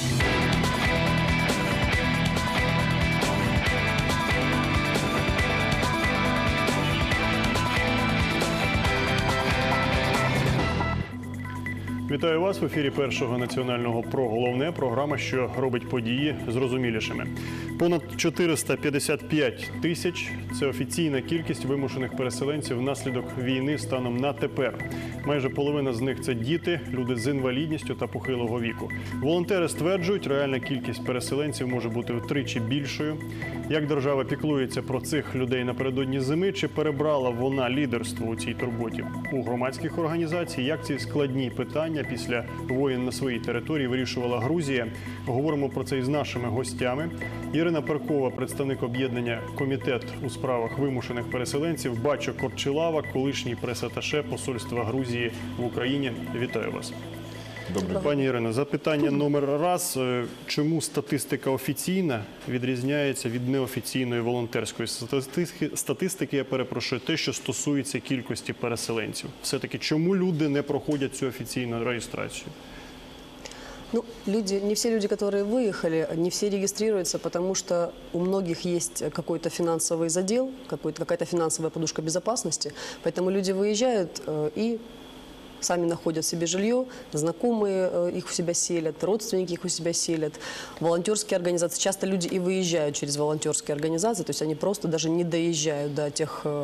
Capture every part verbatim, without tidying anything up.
Вітаю вас в ефірі Першого національного про головне. Програма, що робить події зрозумілішими. Понад чотириста п'ятдесят п'ять тисяч – це офіційна кількість вимушених переселенців внаслідок війни станом на тепер. Майже половина з них – це діти, люди з інвалідністю та похилого віку. Волонтери стверджують, реальна кількість переселенців може бути втричі більшою. Як держава піклується про цих людей напередодні зими, чи перебрала вона лідерство у цій турботі у громадських організацій? Як ці складні питання після воєн на своїй території вирішувала Грузія? Говоримо про це із нашими гостями. Ірина Перкова, представник об'єднання «Комітет у справах вимушених переселенців», Бачо Корчилава, колишній прес-аташе посольства Грузії в Україні. Вітаю вас. Добре. Пані Ірино, запитання номер раз. Чому статистика офіційна відрізняється від неофіційної волонтерської статистики, статистики, я перепрошую, те, що стосується кількості переселенців? Все-таки чому люди не проходять цю офіційну реєстрацію? Ну, люди, не все люди, которые выехали, не все регистрируются, потому что у многих есть какой-то финансовый задел, какая-то финансовая подушка безопасности. Поэтому люди выезжают э, и сами находят себе жилье, знакомые э, их у себя селят, родственники их у себя селят, волонтерские организации. Часто люди и выезжают через волонтерские организации, то есть они просто даже не доезжают до тех э,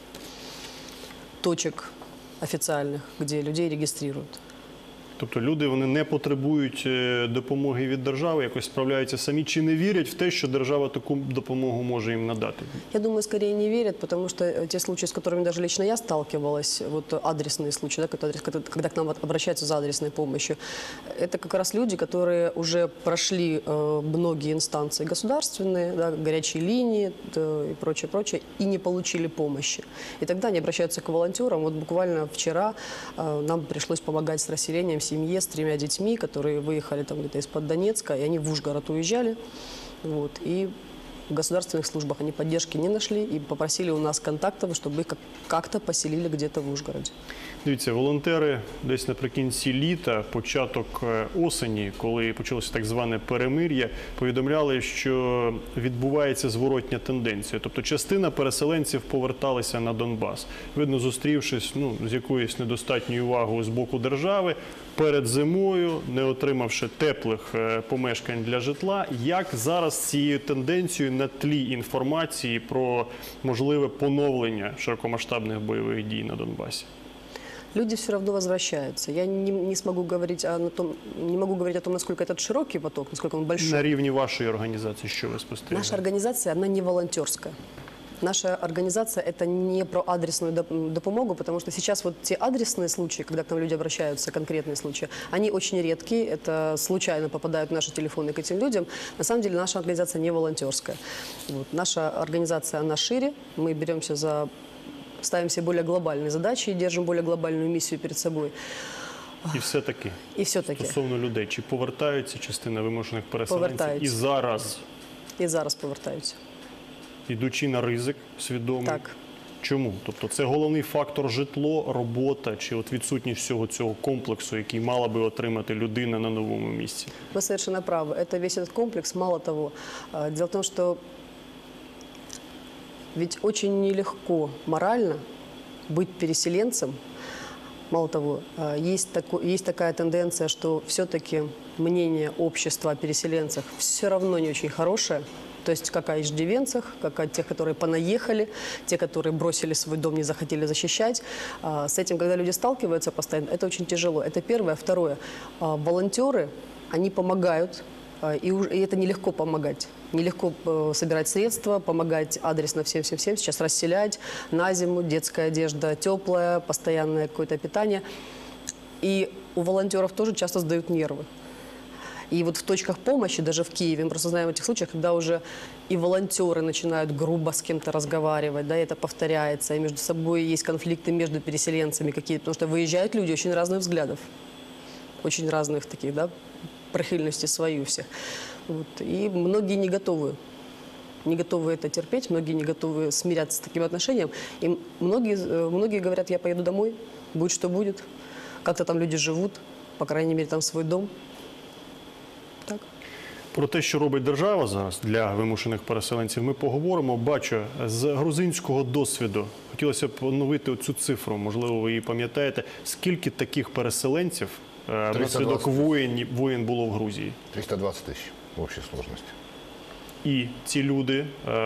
точек официальных, где людей регистрируют. Тобто люди, вони не потребують допомоги від держави, якось справляються самі, чи не вірять в те, що держава таку допомогу може їм надати? Я думаю, скорее не верят, потому что те случаи, с которыми даже лично я сталкивалась, вот адресные случаи, да, когда к нам обращаются за адресной помощью, это как раз люди, которые уже прошли э, многие инстанции государственные, да, горячие линии да, и прочее, прочее, и не получили помощи. И тогда они обращаются к волонтерам. Вот буквально вчера э, нам пришлось помогать с расселением семье с тремя детьми, которые выехали там где-то из-под Донецка, и они в Ужгород уезжали. Вот, и в государственных службах они поддержки не нашли и попросили у нас контактов, чтобы их как-то поселили где-то в Ужгороде. Дивіться, волонтери десь наприкінці літа, початок осені, коли почалося так зване перемир'я, повідомляли, що відбувається зворотня тенденція. Тобто частина переселенців поверталися на Донбас. Видно, зустрівшись ну, з якоюсь недостатньою увагою з боку держави, перед зимою, не отримавши теплих помешкань для житла. Як зараз цією тенденцією на тлі інформації про можливе поновлення широкомасштабних бойових дій на Донбасі? Люди все равно возвращаются. Я не, не смогу говорить о, на том, не могу говорить о том, насколько этот широкий поток, насколько он большой. На рівні вашої організації, що ви спостерігаєте? Наша организация, она не волонтерская. Наша организация – это не про адресную допомогу, потому что сейчас вот те адресные случаи, когда к нам люди обращаются, конкретные случаи, они очень редкие, это случайно попадают в наши телефоны к этим людям. На самом деле наша организация не волонтерская. Вот. Наша организация, она шире, мы беремся за, ставим себе более глобальные задачи и держим более глобальную миссию перед собой. І все-таки, і все-таки. Стосовно людей, чи повертаються частина вимушених переселенців і зараз? І зараз повертаються. Ідучи на ризик свідомий? Так. Чому? Тобто це головний фактор житло, робота, чи от відсутність всього цього комплексу, який мала би отримати людина на новому місці? Вы совершенно правы. Это весь этот комплекс. Мало того, дело в том, что ведь очень нелегко морально быть переселенцем. Мало того, есть, тако, есть такая тенденция, что все-таки мнение общества о переселенцах все равно не очень хорошее. То есть как о иждивенцах, как о тех, которые понаехали, те, которые бросили свой дом, не захотели защищать. С этим, когда люди сталкиваются постоянно, это очень тяжело. Это первое. Второе. Волонтеры, они помогают, и это нелегко помогать. Нелегко собирать средства, помогать адресно всем-всем-всем, сейчас расселять на зиму, детская одежда теплая, постоянное какое-то питание. И у волонтеров тоже часто сдают нервы. И вот в точках помощи, даже в Киеве, мы просто знаем этих случаев, когда уже и волонтеры начинают грубо с кем-то разговаривать, да, это повторяется, и между собой есть конфликты между переселенцами какие-то, потому что выезжают люди очень разных взглядов, очень разных таких, да, прихильностей свои у всех. Вот. И многие не готовы. Не готовы это терпеть, многие не готовы смиряться с таким отношением. И многие, многие говорят, я поеду домой, будь что будет, как-то там люди живут, по крайней мере, там свой дом. Так. Про те, що робить держава зараз для вимушених переселенців, ми поговоримо. Бачу, з грузинського досвіду хотілося б оновити оцю цифру, можливо, ви її пам'ятаєте. Скільки таких переселенців е, внаслідок воєн, воєн було в Грузії? триста двадцать тысяч в общей сложности. І ці люди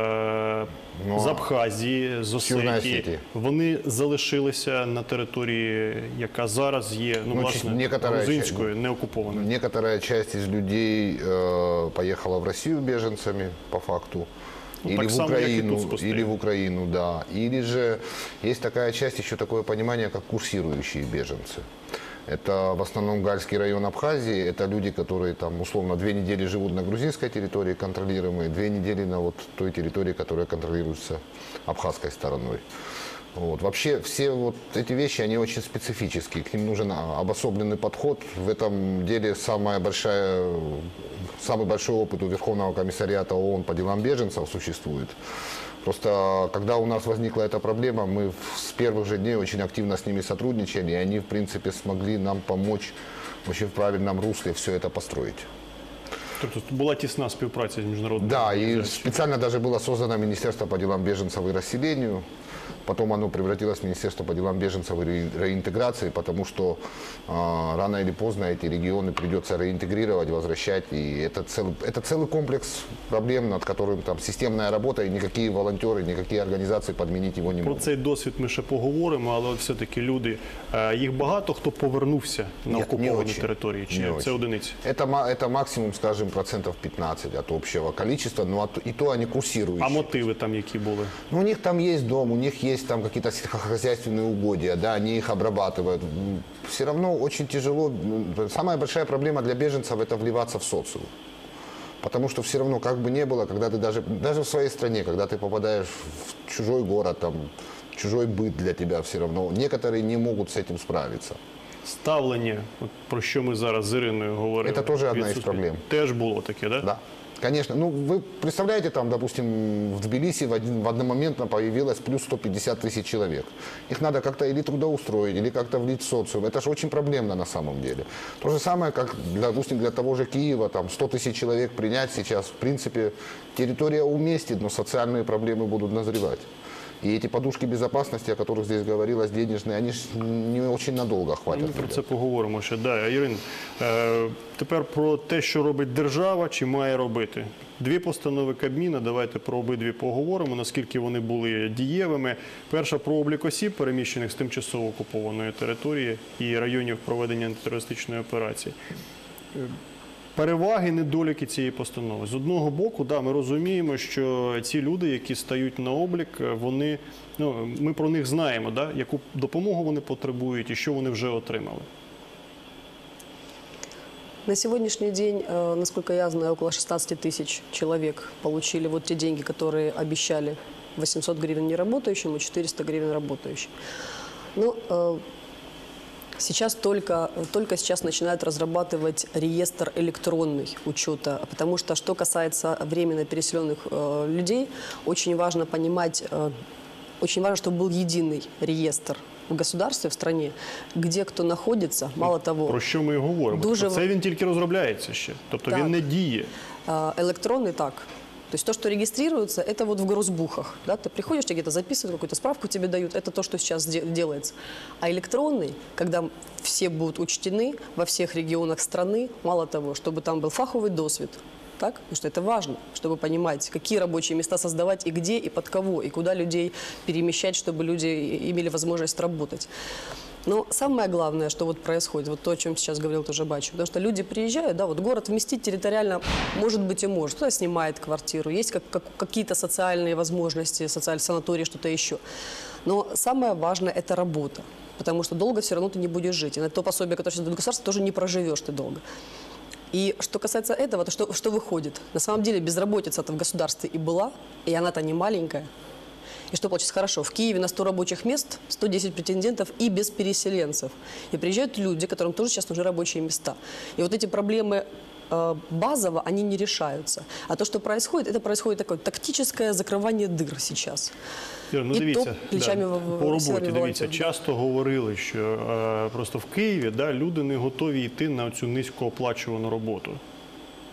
е, Ну, з Абхазії, з Южної Осетії, Осетії. вони залишилися на території, яка зараз є, ну, Ну, власне, некоторая грузинською, не окупованою. Некоторая часть из людей э, поехала в Россию беженцами, по факту. Ну, Или так в само, как и Украину, тут спустили. или в Украину, да. Или же есть такая часть, еще такое понимание, как курсирующие беженцы. Это в основном Гальский район Абхазии. Это люди, которые там условно две недели живут на грузинской территории контролируемой, две недели на вот той территории, которая контролируется абхазской стороной. Вот. Вообще все вот эти вещи, они очень специфические. К ним нужен обособленный подход. В этом деле самая большая, самый большой опыт у Верховного комиссариата ООН по делам беженцев существует. Просто когда у нас возникла эта проблема, мы с первых же дней очень активно с ними сотрудничали, и они, в принципе, смогли нам помочь очень в правильном русле все это построить. Тобто була тісна співпраця з міжнародними Да, и організаціями. специально даже было создано Министерство по делам беженцев и расселению. Потом оно превратилось в Министерство по делам беженцев и ре- реинтеграции, потому что э, рано или поздно эти регионы придется реинтегрировать, возвращать. И это целый, это целый комплекс проблем, над которым там системная работа, и никакие волонтеры, никакие организации подменить его не Про могут. цей досвід ми ще поговоримо, але от все-таки люди, е, їх багато хто повернувся на Ні, не окуповані очень. території, чи Не це очень. одиниці? Это, ма- это максимум, скажем, процентов пятнадцать от общего количества, но от- и то они курсирующие. А мотиви там які були? Ну, у них там есть дом, у них есть там какие-то сельскохозяйственные угодья, да, они их обрабатывают. Все равно очень тяжело. Самая большая проблема для беженцев – это вливаться в социум. Потому что все равно, как бы ни было, когда ты даже, даже в своей стране, когда ты попадаешь в чужой город, там, чужой быт для тебя все равно, некоторые не могут с этим справиться. Ставлення, от про що ми зараз з Іриною говорили. Це теж одна із відсутні. проблем. Теж було таке, да? Да. Конечно. Ну, вы представляете, там, допустим, в Тбилиси в, один, в одномоментно появилось плюс сто пятьдесят тысяч человек. Их надо как-то или трудоустроить, или как-то влить в социум. Это же очень проблемно на самом деле. То же самое, как, для, допустим, для того же Киева, там, сто тысяч человек принять сейчас, в принципе, территория уместит, но социальные проблемы будут назревать. И эти подушки безопасности, о которых здесь говорилось, денежные, они ж не очень надолго Ми хватят. про ребят. це поговоримо ще. Да, Ірин, е, тепер про те, що робить держава, чи має робити. Дві постанови Кабміна, давайте про обидві поговоримо, наскільки вони були дієвими. Перша про облік осіб, переміщених з тимчасово окупованої території і районів проведення антитерористичної операції. Е, Переваги, недоліки цієї постанови. З одного боку, да, ми розуміємо, що ці люди, які стають на облік, вони, ну, ми про них знаємо, да, яку допомогу вони потребують і що вони вже отримали. На сегодняшний день, э, насколько я знаю, около шестнадцати тысяч человек получили вот те деньги, которые обещали: восемьсот гривен неработающим и четыреста гривен работающим. Но э, сейчас только, только сейчас начинают разрабатывать реестр электронный учета, потому что, что касается временно переселенных э, людей, очень важно понимать, э, очень важно, чтобы был единый реестр в государстве, в стране, где кто находится, мало того. Про що ми і говоримо? Дуже Це він тільки розробляється ще, тобто Так. він не діє. А, электронный так. То есть то, что регистрируется, это вот в госбухах. Да? Ты приходишь, тебе где-то записывают, какую-то справку тебе дают. Это то, что сейчас де- делается. А электронный, когда все будут учтены во всех регионах страны, мало того, чтобы там был фаховый досвид, так? Потому что это важно, чтобы понимать, какие рабочие места создавать и где, и под кого, и куда людей перемещать, чтобы люди имели возможность работать. Но самое главное, что вот происходит, вот то, о чем сейчас говорил тоже Бачу, потому что люди приезжают, да, вот город вместить территориально, может быть, и может, кто-то снимает квартиру, есть как, как, какие-то социальные возможности, социальный санаторий, что-то еще. Но самое важное – это работа, потому что долго все равно ты не будешь жить. И на то пособие, которое сейчас дает государство, тоже не проживешь ты долго. И что касается этого, то что, что выходит? На самом деле безработица-то в государстве и была, и она-то не маленькая. И что получится? Хорошо, в Киеве на сто рабочих мест, сто десять претендентов и без переселенцев. И приезжают люди, которым тоже сейчас нужны рабочие места. И вот эти проблемы э, базово, они не решаются. А то, что происходит, это происходит такое тактическое закрывание дыр сейчас. Ір, ну І дивіться, то плечами да, в- в- по роботі, силами дивіться, волонтерів. часто говорили, що е, просто в Києві, да, люди не готові йти на цю низькооплачувану роботу.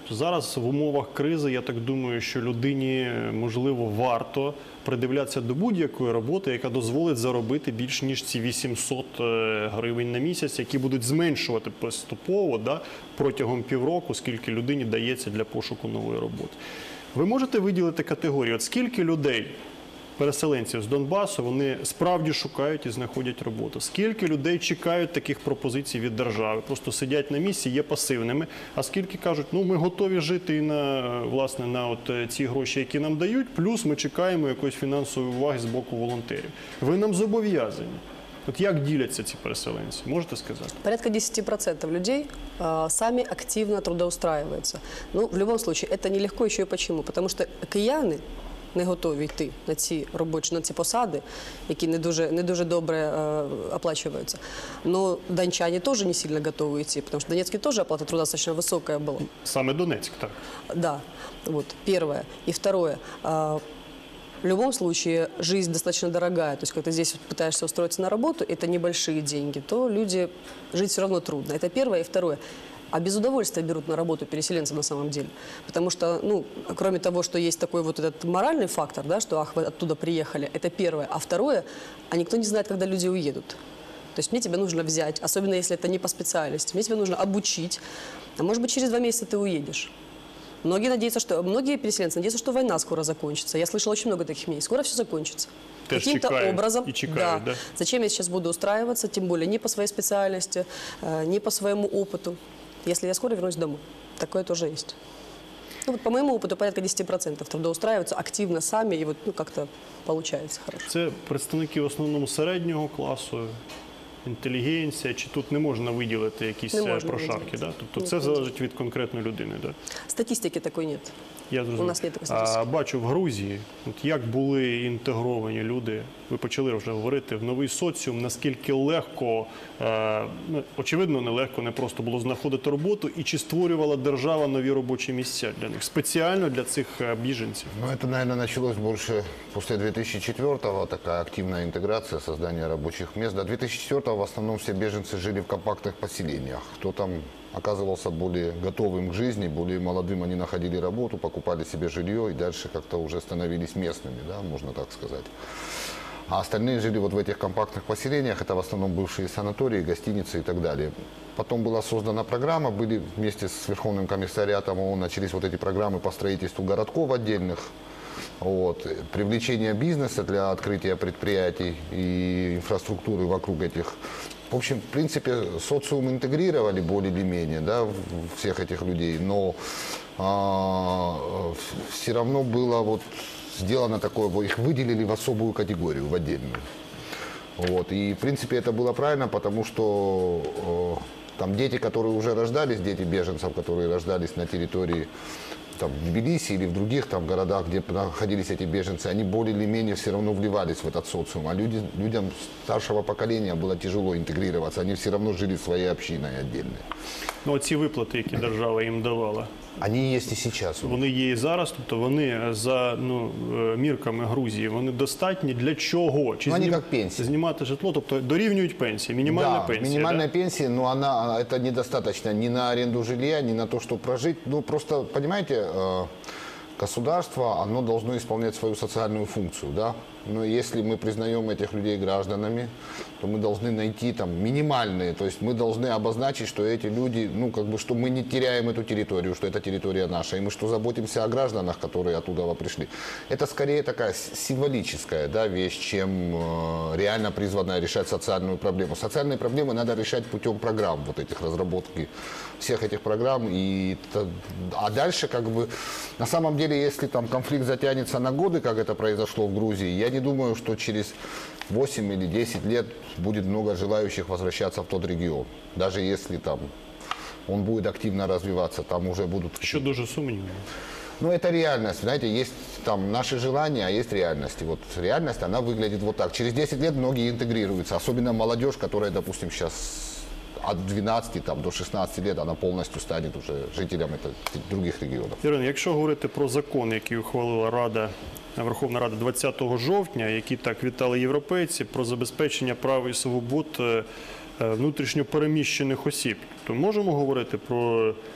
Зараз в умовах кризи, я так думаю, що людині, можливо, варто придивлятися до будь-якої роботи, яка дозволить заробити більш ніж ці вісімсот гривень на місяць, які будуть зменшувати поступово, да, протягом півроку, скільки людині дається для пошуку нової роботи. Ви можете виділити категорію, от скільки людей, переселенців з Донбасу, вони справді шукають і знаходять роботу? Скільки людей чекають таких пропозицій від держави? Просто сидять на місці, є пасивними. А скільки кажуть, ну ми готові жити і на, власне, на от ці гроші, які нам дають, плюс ми чекаємо якоїсь фінансової уваги з боку волонтерів. Ви нам зобов'язані. От як діляться ці переселенці? Можете сказати? Порядка десять процентов людей э, сами активно трудоустраиваются. Ну, в любом случае, это нелегко еще и почему? Потому что кияни не готові йти на ці робочі, на ці посади, які не дуже, не дуже добре е, оплачиваються. Но дончане тоже не сильно готовы идти, потому что в Донецке тоже оплата труда достаточно высокая была. Саме Донецьк, так. Да, вот, первое. И второе. э, В любом случае, жизнь достаточно дорогая. То есть, когда ты здесь вот пытаешься устроиться на работу, это небольшие деньги, то люди жить все равно трудно. Это первое. И второе. А без удовольствия берут на работу переселенцы на самом деле. Потому что, ну, кроме того, что есть такой вот этот моральный фактор, да, что ах, вы оттуда приехали, это первое. А второе, а никто не знает, когда люди уедут. То есть мне тебя нужно взять, особенно если это не по специальности, мне тебя нужно обучить, а может быть через два месяца ты уедешь. Многие надеются, что, многие переселенцы надеются, что война скоро закончится. Я слышала очень много таких мнений. Скоро все закончится. Теж Каким-то чекають образом, і чекають, да. да? Зачем я сейчас буду устраиваться, тем более не по своей специальности, э, не по своему опыту, если я скоро вернусь домой. Такое тоже есть. Ну, вот по моему опыту порядка десять процентов трудоустраиваются активно сами, и вот ну, как-то получается хорошо. Це представники в основному середнього класу, інтелігенція, чи тут не можна виділити якісь Не е, можна прошарки? виділити. Да? Тобто Ні, це ні. залежить від конкретної людини. Да? Статистики такой нет. Я зрозумів. У нас нет такої А, статистики. бачу, в Грузії, от як були інтегровані люди, ви почали вже говорити, в новий соціум, наскільки легко, е, ну, очевидно, нелегко, не просто було знаходити роботу, і чи створювала держава нові робочі місця для них, спеціально для цих е, біженців? Ну, это, наверное, началось больше после две тысячи четвёртого, такая активная интеграция, создание рабочих мест. До две тысячи четвёртого в основном все беженцы жили в компактных поселениях. Кто там оказывался более готовым к жизни, более молодым, они находили работу, покупали себе жилье и дальше как-то уже становились местными, да, можно так сказать. А остальные жили вот в этих компактных поселениях, это в основном бывшие санатории, гостиницы и так далее. Потом была создана программа, были вместе с Верховным комиссариатом ООН начались вот эти программы по строительству городков отдельных, вот, привлечение бизнеса для открытия предприятий и инфраструктуры вокруг этих. В общем, в принципе, социум интегрировали более или менее, да, всех этих людей, но а, все равно было вот сделано такое, их выделили в особую категорию, в отдельную. Вот, и, в принципе, это было правильно, потому что э, там дети, которые уже рождались, дети беженцев, которые рождались на территории там, в Тбилиси или в других там, городах, где находились эти беженцы, они более или менее все равно вливались в этот социум. А люди, людям старшего поколения было тяжело интегрироваться, они все равно жили своей общиной отдельной. Ну, ці виплати, які держава їм давала, Они есть и сейчас. вони є і зараз, тобто вони за ну, е, мірками Грузії, вони достатні для чого? Чи Ну, вони знім- як пенсії. знімати житло, тобто дорівнюють пенсії, мінімальна Да, пенсія. минимальная да? пенсия, но она, это недостаточно ни на аренду жилья, ни на то, чтобы прожить. Ну, просто, понимаете, э, государство, оно должно исполнять свою социальную функцию, да. Но если мы признаем этих людей гражданами, то мы должны найти там минимальные, то есть мы должны обозначить, что эти люди, ну, как бы, что мы не теряем эту территорию, что эта территория наша, и мы что заботимся о гражданах, которые оттуда пришли. Это скорее такая с- символическая, да, вещь, чем э, реально призванная решать социальную проблему. Социальные проблемы надо решать путем программ, вот этих разработки всех этих программ. И, т- а дальше, как бы, на самом деле, если там конфликт затянется на годы, как это произошло в Грузии, я не думаю, что через восемь или десять лет будет много желающих возвращаться в тот регион. Даже если там он будет активно развиваться, там уже будут... Що дуже сумнівно. Ну, это реальность, знаете, есть там наши желания, а есть реальность. И вот реальность, она выглядит вот так. Через десять лет многие интегрируются, особенно молодежь, которая, допустим, сейчас от двенадцати там, до шестнадцати лет, она полностью станет уже жителем это, других регионов. Ірина, якщо говорити про закон, який ухвалила Рада, Верховна Рада двадцятого жовтня, які так вітали європейці, про забезпечення прав і свобод е, е, внутрішньо переміщених осіб, то можемо говорити про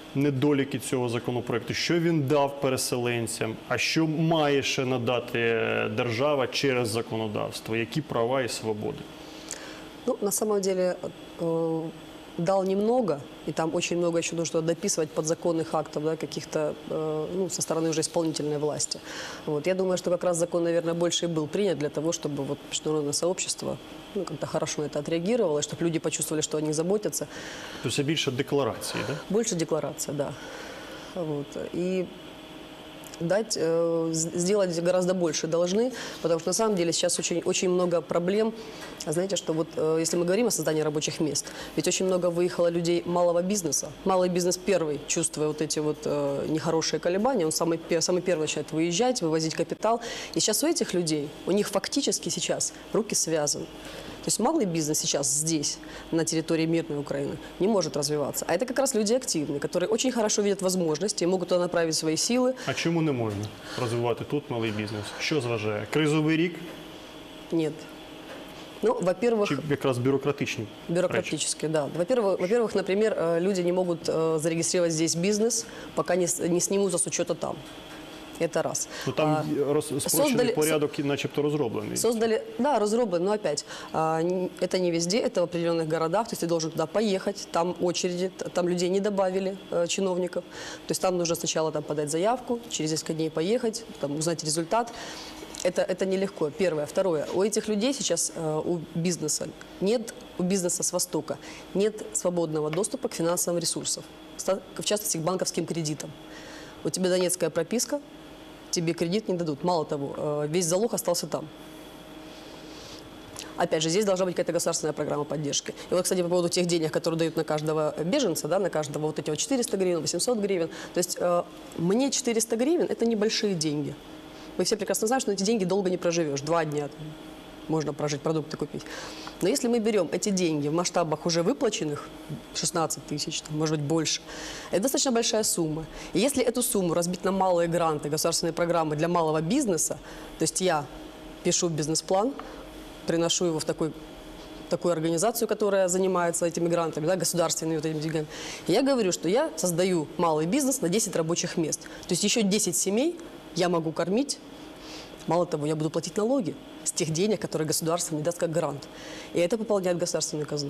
недоліки цього законопроекту? Що він дав переселенцям? А що має ще надати держава через законодавство? Які права і свободи? Ну, на самом деле, э, дал немного, и там очень много еще нужно дописывать подзаконных актов, да, каких-то, э, ну, со стороны уже исполнительной власти. Вот. Я думаю, что как раз закон, наверное, больше и был принят для того, чтобы вот международное сообщество, ну, как-то хорошо на это отреагировало, чтобы люди почувствовали, что о них заботятся. То це більше декларації, так? Больше декларация, да. Вот. И дать, э, сделать гораздо больше должны, потому что на самом деле сейчас очень, очень много проблем. Знаете, что вот э, если мы говорим о создании рабочих мест, ведь очень много выехало людей малого бизнеса. Малый бизнес первый, чувствуя вот эти вот э, нехорошие колебания, он самый, самый первый начинает выезжать, вывозить капитал. И сейчас у этих людей, у них фактически сейчас руки связаны. То есть малый бизнес сейчас здесь, на территории мирной Украины, не может развиваться. А это как раз люди активные, которые очень хорошо видят возможности и могут туда направить свои силы. А чому не можна розвивати тут малий бізнес? Що зважає? Кризовий рік Нет. Ну, во-первых, чи якраз бюрократичні речі? бюрократически, да. Во-первых, во-первых, например, э, люди не могут э, зарегистрировать здесь бизнес, пока не, с- не снимутся с учета там. Это раз. Ну, там А, роз, спрощений создали- порядок начебто розроблений. Создали, да, разработан, но опять, а, н- это не везде, это в определенных городах, то есть ты должен туда поехать, там очереди, т- там людей не добавили, э, чиновников, то есть там нужно сначала там подать заявку, через несколько дней поехать, там узнать результат. Это, это нелегко, первое. Второе, у этих людей сейчас, э, у бизнеса, нет, у бизнеса с Востока, нет свободного доступа к финансовым ресурсам, ста- в частности, к банковским кредитам. У тебя донецкая прописка, тебе кредит не дадут. Мало того, э, весь залог остался там. Опять же, здесь должна быть какая-то государственная программа поддержки. И вот, кстати, по поводу тех денег, которые дают на каждого беженца, да, на каждого вот эти вот четыреста гривен, восемьсот гривен. То есть э, мне четыреста гривен – это небольшие деньги. Мы все прекрасно знаем, что на эти деньги долго не проживешь. Два дня там, можно прожить, продукты купить. Но если мы берем эти деньги в масштабах уже выплаченных, шестнадцать тысяч, там, может быть, больше, это достаточно большая сумма. И если эту сумму разбить на малые гранты, государственные программы для малого бизнеса, то есть я пишу бизнес-план, приношу его в такой, такую организацию, которая занимается этими грантами, да, государственными вот этими деньгами. И я говорю, что я создаю малый бизнес на десять рабочих мест. То есть еще десять семей я могу кормить. Мало того, я буду платить налоги с тех денег, которые государство мне даст как грант. И это пополняет государственную казну.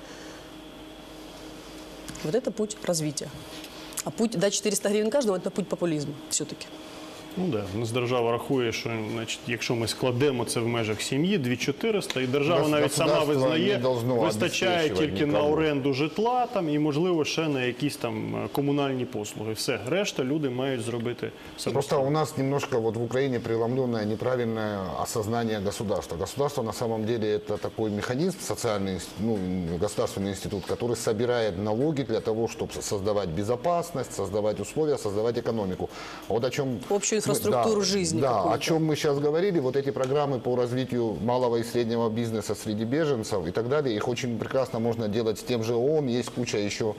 Вот это путь развития. А путь дать четыреста гривен каждому – это путь популизма все-таки. Ну да, у нас держава рахує, що значить, якщо ми складемо це в межах сім'ї, дві тисячі чотириста, і держава Гос- навіть сама государство визнає, не должно вистачає обеспечувати тільки на нікому. оренду житла там, і, можливо, ще на якісь там комунальні послуги. Все, решта люди мають зробити Просто самостійно. у нас немножко вот в Украине преломленное неправильное осознание государства. Государство на самом деле это такой механизм, социальный, ну, государственный институт, который собирает налоги для того, чтобы создавать безопасность, создавать условия, создавать экономику. А вот о чем Общую инфраструктуру да, жизни Да, какую-то. о чем мы сейчас говорили, вот эти программы по развитию малого и среднего бизнеса среди беженцев и так далее, их очень прекрасно можно делать с тем же ООН, есть куча еще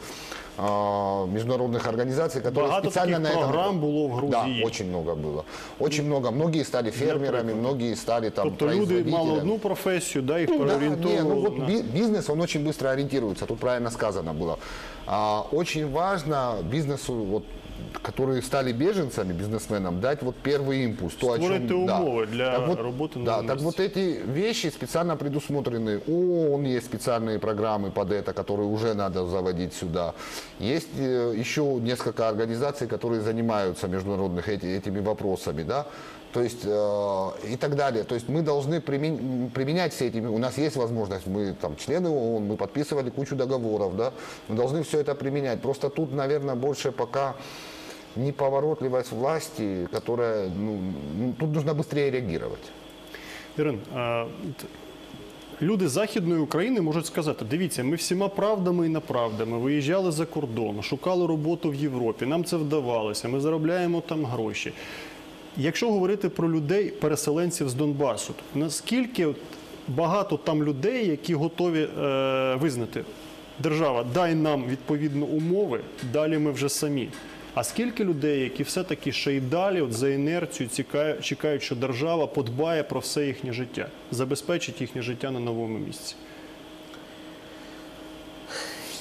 а, международных организаций, которые Багато специально таких на этом... програм було в Грузії. Да, очень много было. Очень много. Многие стали фермерами, многие стали там Тобто люди мали производителями. одну професію, да, їх Да, не, ну переорієнтовували вот на... би- бизнес, он очень быстро ориентируется, тут правильно сказано было. А, очень важно бизнесу, вот, которые стали беженцами, бизнесменам, дать вот первый импульс. То, о Створити чем, да. умови для Так вот, роботи на Да, місці. так вот эти вещи специально предусмотрены. У ООН есть специальные программы под это, которые уже надо заводить сюда. Есть э, еще несколько организаций, которые занимаются международных эти, этими вопросами, да. То есть э, и так далее. То есть мы должны примен- применять все эти. У нас есть возможность, мы там члены ООН, мы подписывали кучу договоров, да. Мы должны все это применять. Просто тут, наверное, больше пока неповоротливость власти, которая, ну, ну, тут нужно быстрее реагировать. Ірин, а, т- люди Західної України можуть сказати, дивіться, ми всіма правдами і неправдами виїжджали за кордон, шукали роботу в Європі, нам це вдавалося, ми заробляємо там гроші. Якщо говорити про людей, переселенців з Донбасу, то наскільки от багато там людей, які готові е, визнати, держава, дай нам відповідно умови, далі ми вже самі. А скільки людей, які все-таки ще й далі от за інерцію цікають, чекають, що держава подбає про все їхнє життя, забезпечить їхнє життя на новому місці?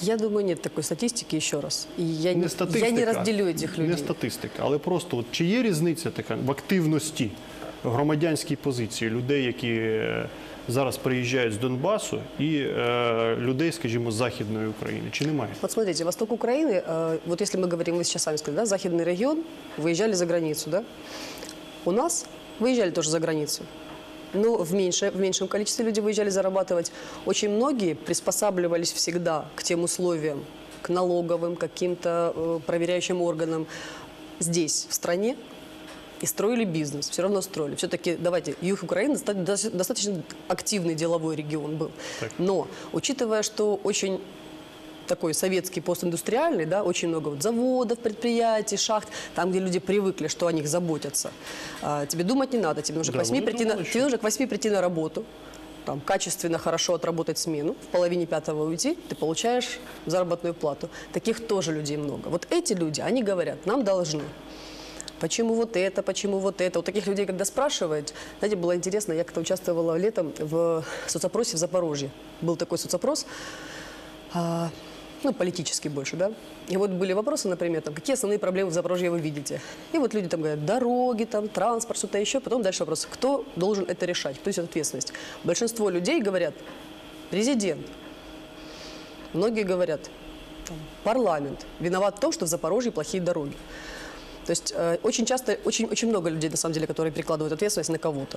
Я думаю, нет такой статистики, еще раз. И я не, статистика, я не разделю этих людей. Не статистика, але просто от, чи є різниця така в активності, в громадянській позиції людей, які е, зараз приїжджають з Донбасу, і е, людей, скажімо, з Західної України? Чи немає? Вот смотрите, восток Украины, э, вот если мы говорим, вы сейчас сами сказали, да, західный регион, выезжали за границу, да? У нас выезжали тоже за границу. Но в, меньше, в меньшем количестве люди выезжали зарабатывать. Очень многие приспосабливались всегда к тем условиям, к налоговым, к каким-то э, проверяющим органам здесь, в стране, и строили бизнес, все равно строили. Все-таки, давайте, юг Украины доста- достаточно активный деловой регион был. Так. Но, учитывая, что очень такой советский постиндустриальный, да, очень много вот заводов, предприятий, шахт, там, где люди привыкли, что о них заботятся. А, тебе думать не надо, тебе нужно, Да, к восьми вы прийти на, думали, тебе нужно к восьми прийти на работу, там, качественно, хорошо отработать смену, в половине пятого уйти, ты получаешь заработную плату. Таких тоже людей много. Вот эти люди, они говорят, нам должны. Почему вот это, почему вот это? Вот таких людей, когда спрашивают, знаете, было интересно, я как-то участвовала летом в соцопросе в Запорожье. Был такой соцопрос, а, ну, политический больше, да? И вот были вопросы, например, там, какие основные проблемы в Запорожье вы видите? И вот люди там говорят, дороги, там, транспорт, что-то еще. Потом дальше вопрос, кто должен это решать, кто несет ответственность? Большинство людей говорят, президент. Многие говорят, там, парламент виноват в том, что в Запорожье плохие дороги. То есть э, очень часто, очень, очень много людей, на самом деле, которые перекладывают ответственность на кого-то.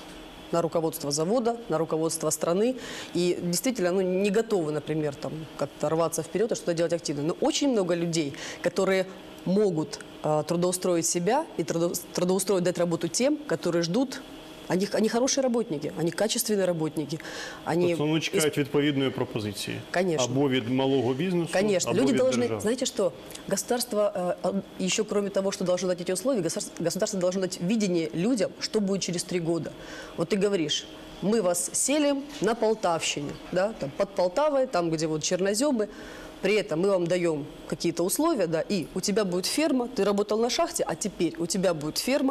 На руководство завода, на руководство страны. И действительно, ну, не готовы, например, там, как-то рваться вперед и что-то делать активно. Но очень много людей, которые могут э, трудоустроить себя и трудо, трудоустроить, дать работу тем, которые ждут. Они, они хорошие работники, они качественные работники. Они Тобто вони чекають відповідної пропозиції. Конечно. Або від малого бізнесу, Конечно, або люди від должны, держави. знаете что, государство, э, еще кроме того, что должно дать эти условия, государство, государство должно дать видение людям, что будет через три года. Вот ты говоришь, мы вас селим на Полтавщине, да, там, под Полтавой, там, где вот черноземы, при этом мы вам даем какие-то условия, да, и у тебя будет ферма, ты работал на шахте, а теперь у тебя будет ферма,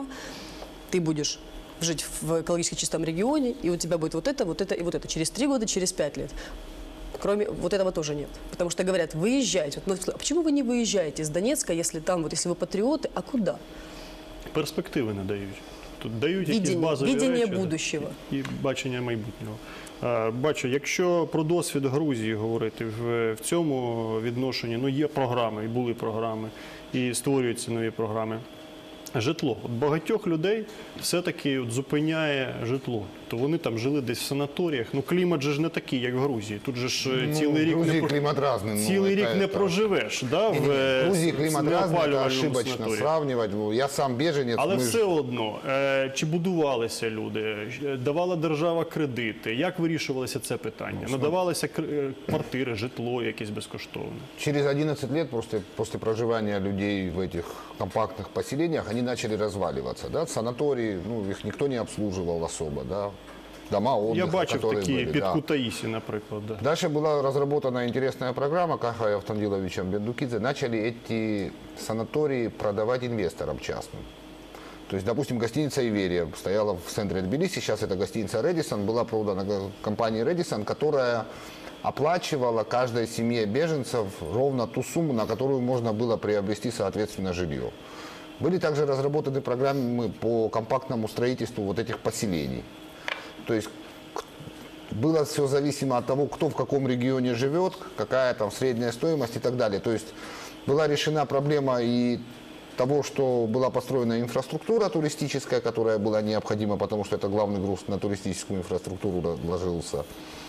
ты будешь жить в экологически чистом регионе, и у тебя будет вот это, вот это и вот это. Через три года, через пять лет. Кроме вот этого тоже нет. Потому что говорят, выезжайте. Вот, ну, а почему вы не выезжаете из Донецка, если там, вот если вы патриоты, а куда? Перспективи не дають. Тут дають якісь Видіння- базові видіння речі будущого. і бачення майбутнього. Е, Бачу, якщо про досвід Грузії говорити в, в цьому відношенні, ну є програми, і були програми, і створюються нові програми. Житло. От багатьох людей все-таки от зупиняє житло. То вони там жили десь в санаторіях. Ну клімат же ж не такий, як в Грузії. Тут же ж е, Ну, цілий в рік Грузии не про- климат разный. ну, цілий это- рік не это- проживеш, да, Не-не-не, в В Грузии е, климат разный, это неопалювальному ошибочно санаторії. сравнивать. Ну, я сам беженец. Але мы ж- все одно, е, чи будувалися люди, Е, давала держава кредити, як вирішувалося це питання? Надавалися кр- е, квартири, житло якесь безкоштовне. Через одиннадцать лет после, после проживания людей в этих компактных поселениях они начали разваливаться. Да? Санатории, ну, их никто не обслуживал особо. Да? Дома отдыха, Я бачив которые такі были, під да. Кутаїсі, наприклад. Да. Дальше была разработана интересная программа Кахой Автандиловичем Бендукидзе. Начали эти санатории продавать инвесторам частным. То есть, допустим, гостиница «Иверия» стояла в центре Тбилиси, сейчас это гостиница «Редисон», была продана компанией «Редисон», которая оплачивала каждой семье беженцев ровно ту сумму, на которую можно было приобрести, соответственно, жилье. Были также разработаны программы по компактному строительству вот этих поселений. То есть к- было все зависимо от того, кто в каком регионе живет, какая там средняя стоимость и так далее. То есть была решена проблема и того, что была построена инфраструктура туристическая, которая была необходима, потому что это главный груз на туристическую инфраструктуру ложился.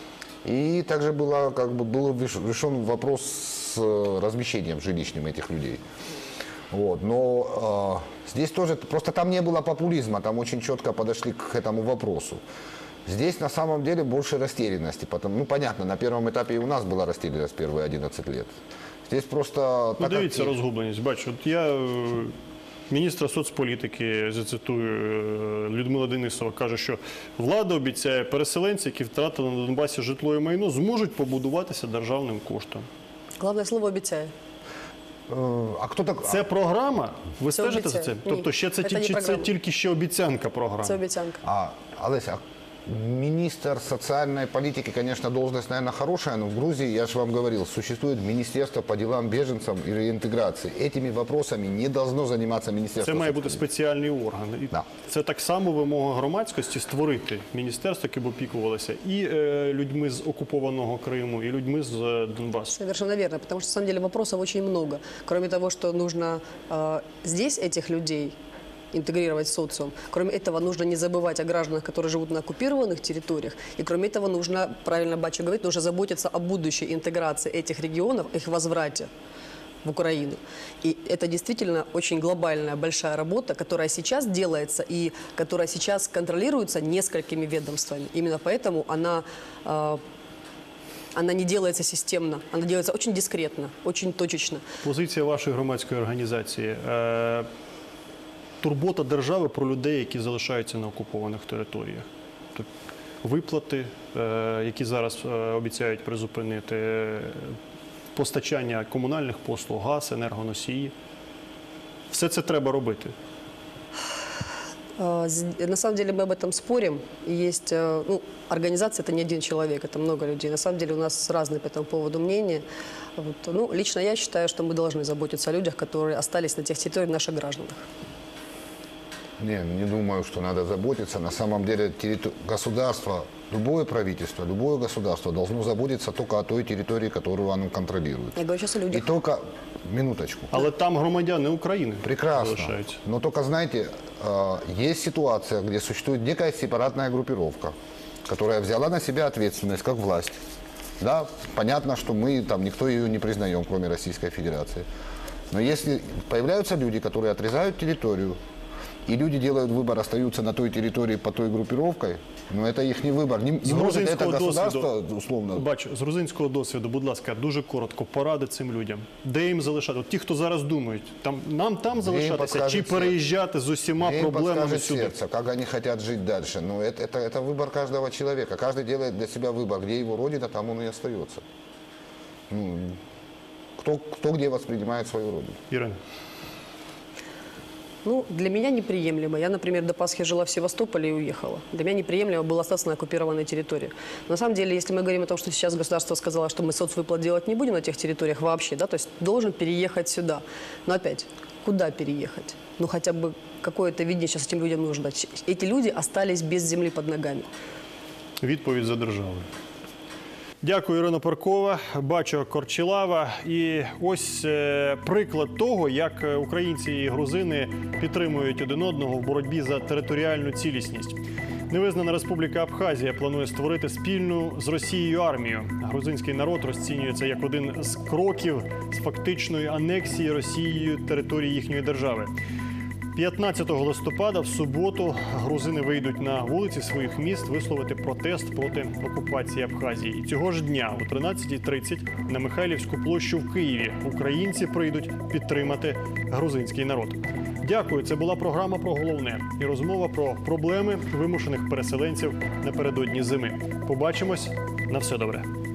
И также было, как бы, был виш- решен вопрос с э, размещением жилищным этих людей. Вот. Но э, здесь тоже, просто там не было популизма, там очень четко подошли к этому вопросу. Здесь на самом деле больше растерянности. Потому, ну, понятно, на первом этапе и у нас была растерянность первые одиннадцать лет. Здесь просто... Ну, так как дивіться, и- розгубленість. Бачу, от я е, міністра соцполітики, зацитую, е, Людмила Денисова, каже, що влада обіцяє, переселенці, які втратили на Донбасі житло і майно, зможуть побудуватися державним коштом. Главное слово «обещаю». Э, А кто так... Це програма? Ви Це стежите за обіцяє. цим? Ні, Тобто ще це, це ті- не чи це програма. тільки ще обіцянка програми? Это обещанка. А, Олеся, Министр социальной политики, конечно, должность, наверное, хорошая, но в Грузии, я же вам говорил, существует Министерство по делам беженцам и реинтеграции. Этими вопросами не должно заниматься Министерство. Це має бути социальной спеціальний орган. І Да. Це так само вимога громадськості створити міністерство, яке б опікувалося і е, людьми з окупованого Криму, і людьми з е, Донбасу. Совершенно верно, потому что, на самом деле, вопросов очень много. Кроме того, что нужно э, здесь этих людей интегрировать в социум, кроме этого, нужно не забывать о гражданах, которые живут на оккупированных территориях, и кроме этого, нужно, правильно Бачо говорит, нужно заботиться о будущей интеграции этих регионов, их возврате в Украину. И это действительно очень глобальная, большая работа, которая сейчас делается и которая сейчас контролируется несколькими ведомствами. Именно поэтому она... э, Она не делается системно, она делается очень дискретно, очень точечно. Позиція вашої громадської організації е, турбота держави про людей, які залишаються на окупованих територіях. Тобто виплати, е, які зараз е, обіцяють призупинити, е, постачання комунальних послуг, газ, енергоносії. Все це треба робити. Э, з- На самом деле мы об этом спорим. И есть, э, ну, организация – это не один человек, это много людей. На самом деле у нас разные по этому поводу мнения. Вот. Ну, лично я считаю, что мы должны заботиться о людях, которые остались на тех территориях, наших гражданах. Не, не думаю, что надо заботиться. На самом деле территор- государство, любое правительство, любое государство должно заботиться только о той территории, которую оно контролирует. Я говорю сейчас о И людях. только, минуточку, Але там громадяни України прекрасно. залишаються. Но только, знаете, э, есть ситуация, где существует некая сепаратная группировка, которая взяла на себя ответственность как власть. Да, понятно, что мы там никто ее не признаем, кроме Российской Федерации. Но если появляются люди, которые отрезают территорию, и люди делают выбор, остаются на той территории под той группировкой, но это их не выбор. Не, З не может это грузинського государство, досвіду, условно. бачу, з грузинського досвіду, будь ласка, дуже коротко, поради цим людям. Де їм залишати? От ті, хто зараз думають, там, нам там залишатися подскажет чи серце. переїжджати з усіма Мне им проблемами подскажет сюди? сердце, как они хотят жить дальше. Но это, это, это выбор каждого человека. Каждый делает для себя выбор, где его родина, там он и остается. Ну, кто, кто где воспринимает свою родину. Ірина. Ну, для меня неприемлемо. Я, например, до Пасхи жила в Севастополе и уехала. Для меня неприемлемо было остаться на оккупированной территории. Но на самом деле, если мы говорим о том, что сейчас государство сказало, что мы соцвыплат делать не будем на тех территориях вообще, да, то есть должен переехать сюда. Но опять, куда переехать? Ну, хотя бы какое-то видение сейчас этим людям нужно дать. Эти люди остались без земли под ногами. Відповідь за державою. Дякую, Ірина Паркова, Бачо Корчілава. І ось е, приклад того, як українці і грузини підтримують один одного в боротьбі за територіальну цілісність. Невизнана Республіка Абхазія планує створити спільну з Росією армію. Грузинський народ розцінює це як один з кроків з фактичної анексії Росією території їхньої держави. п'ятнадцятого листопада в суботу грузини вийдуть на вулиці своїх міст висловити протест проти окупації Абхазії. І цього ж дня о тринадцятій тридцять на Михайлівську площу в Києві українці прийдуть підтримати грузинський народ. Дякую. Це була програма про головне і розмова про проблеми вимушених переселенців напередодні зими. Побачимось. На все добре.